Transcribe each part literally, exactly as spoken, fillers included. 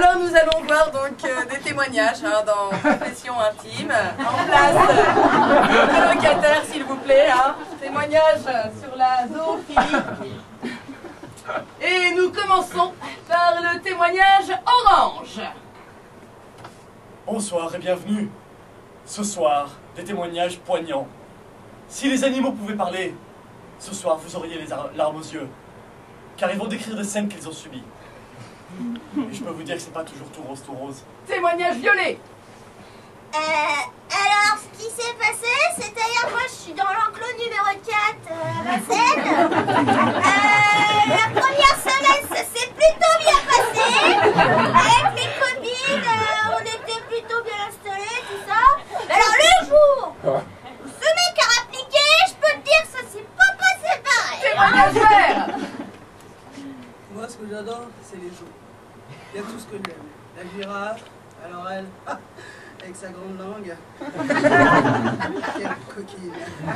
Alors nous allons voir donc euh, des témoignages hein, dans Confession intime. En place, euh, locataire s'il vous plaît. Hein. Témoignage sur la zoophilie. Et nous commençons par le témoignage orange. Bonsoir et bienvenue. Ce soir, des témoignages poignants. Si les animaux pouvaient parler, ce soir vous auriez les larmes aux yeux. Car ils vont décrire des scènes qu'ils ont subies. Et je peux vous dire que c'est pas toujours tout rose, tout rose. Témoignage violet. Euh, alors, ce qui s'est passé, c'est d'ailleurs, moi je suis dans l'enclos numéro quatre euh, à Vincennes. Euh, la première semaine, ça s'est plutôt bien passé. Avec mes copines, euh, on était plutôt bien installés, tout ça. Alors, le jour où ce mec a appliqué, je peux te dire que ça s'est pas passé pareil. Témoignage vert. Moi, ce que j'adore, c'est les jours. Il y a tout ce que j'aime. La girafe, alors elle, avec sa grande langue. Quelle coquine.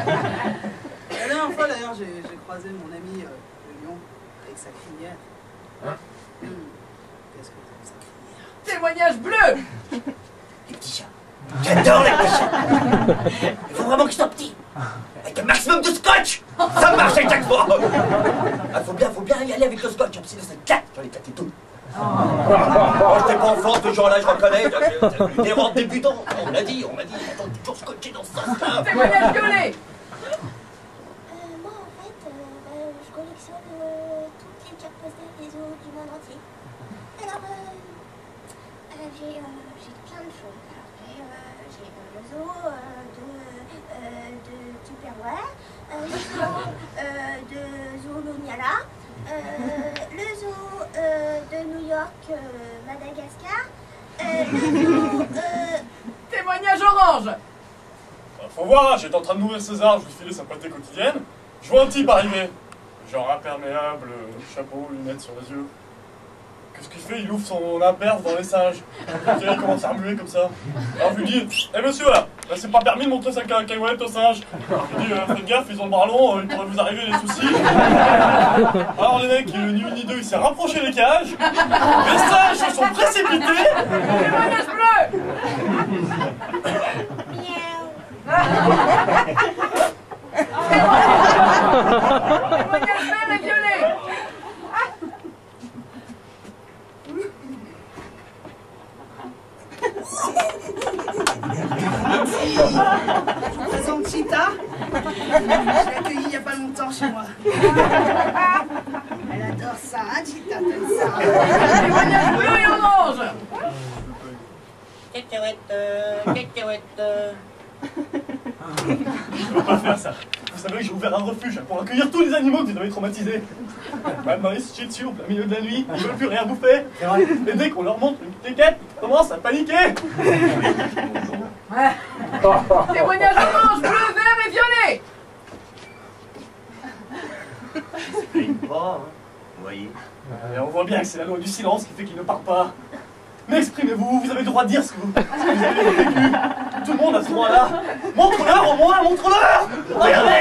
La dernière fois, d'ailleurs, j'ai croisé mon ami euh, le lion avec sa crinière. Hum, Qu'est-ce que c'est sa crinière? Témoignage bleu. Les petits chats. J'adore les petits chats. Il faut vraiment qu'ils soient petits. Avec un maximum de scotch. Ça marche à chaque fois. Ah, faut bien, faut bien y aller avec le scotch. Sinon ça claque. J'en ai claqué tout. Moi, j'étais pas enfant, ce genre-là, je reconnais. J'ai des rentes débutants. On l'a dit, on m'a dit. Attends, toujours scotché dans ce sens-là. Témoignage violet. Euh, moi, en fait, euh, euh, je collectionne euh, toutes les cartes postales des zoos du monde entier. Alors, euh, euh, j'ai euh, j'ai plein de choses. Alors, j'ai euh, j'ai, euh, le zoo euh, de, euh, de Tupperware, euh, le zoo euh, de Zooloniala, euh, le zoo euh, de New York, euh, Madagascar, euh, le zoo... Euh, Témoignage orange. Bah, faut voir, j'étais en train de nourrir César, je lui filais sa pâtée quotidienne. Je vois un type arriver. Genre imperméable, chapeau, lunettes sur les yeux. Qu'est-ce qu'il fait? Il ouvre son imperve dans les singes. Et il commence à remuer comme ça. Alors je lui dis, hé monsieur là, là c'est pas permis de montrer sa cacahuète aux singes. Je lui dis, euh, faites gaffe, ils ont le bras long, euh, il pourrait vous arriver des soucis. Alors les mecs, ni une ni deux, il s'est rapproché des cages. Les singes se sont précipités. Témoignage bleu. miaou. Témoignage vert et violet. Je vous présente Chita. Je l'ai accueillie il n'y a pas longtemps chez moi. Elle adore ça, hein, Chita, t'aimes ça. Témoignage bleu et orange. Cacahuète, cacahuète. Je peux pas faire ça. Vous savez que j'ai ouvert un refuge pour accueillir tous les animaux que vous avez traumatisés. Madame Maurice chie dessus au plein milieu de la nuit, ils veulent plus rien bouffer. Et dès qu'on leur montre une étiquette, ils commencent à paniquer. Témoignage orange, bleu, vert et violet. C'est une pas, hein. Vous voyez. Et on voit bien que c'est la loi du silence qui fait qu'ils ne parlent pas. Mais exprimez-vous, vous avez le droit de dire ce que vous, ce que vous avez vécu. Tout le monde a ce droit-là. Montre-leur au moins, montre-leur. Regardez.